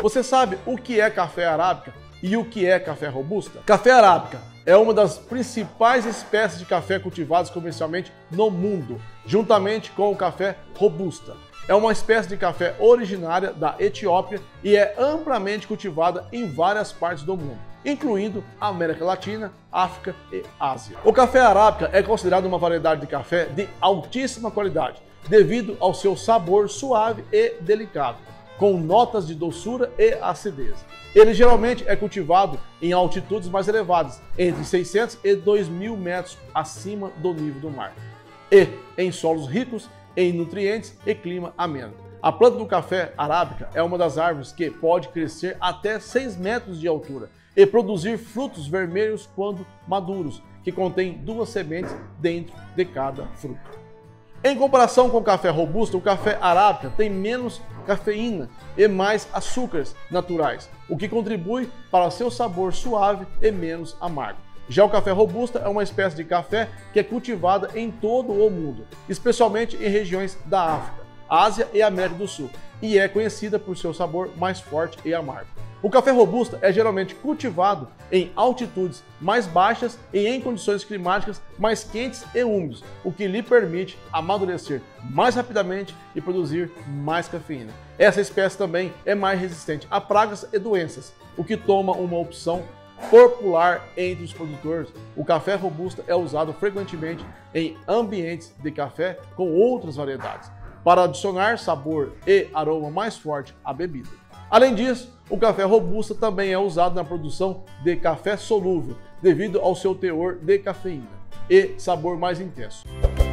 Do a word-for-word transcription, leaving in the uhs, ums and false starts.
Você sabe o que é café arábica e o que é café robusta? Café arábica é uma das principais espécies de café cultivadas comercialmente no mundo, juntamente com o café robusta. É uma espécie de café originária da Etiópia e é amplamente cultivada em várias partes do mundo, incluindo a América Latina, África e Ásia. O café arábica é considerado uma variedade de café de altíssima qualidade, devido ao seu sabor suave e delicado, com notas de doçura e acidez. Ele geralmente é cultivado em altitudes mais elevadas, entre seiscentos e dois mil metros acima do nível do mar, e em solos ricos em nutrientes e clima ameno. A planta do café arábica é uma das árvores que pode crescer até seis metros de altura e produzir frutos vermelhos quando maduros, que contém duas sementes dentro de cada fruto. Em comparação com o café robusto, o café arábica tem menos cafeína e mais açúcares naturais, o que contribui para seu sabor suave e menos amargo. Já o café robusta é uma espécie de café que é cultivada em todo o mundo, especialmente em regiões da África, Ásia e América do Sul, e é conhecida por seu sabor mais forte e amargo. O café robusta é geralmente cultivado em altitudes mais baixas e em condições climáticas mais quentes e úmidas, o que lhe permite amadurecer mais rapidamente e produzir mais cafeína. Essa espécie também é mais resistente a pragas e doenças, o que toma uma opção popular entre os produtores. O café robusta é usado frequentemente em ambientes de café com outras variedades, para adicionar sabor e aroma mais forte à bebida. Além disso, o café robusta também é usado na produção de café solúvel, devido ao seu teor de cafeína e sabor mais intenso.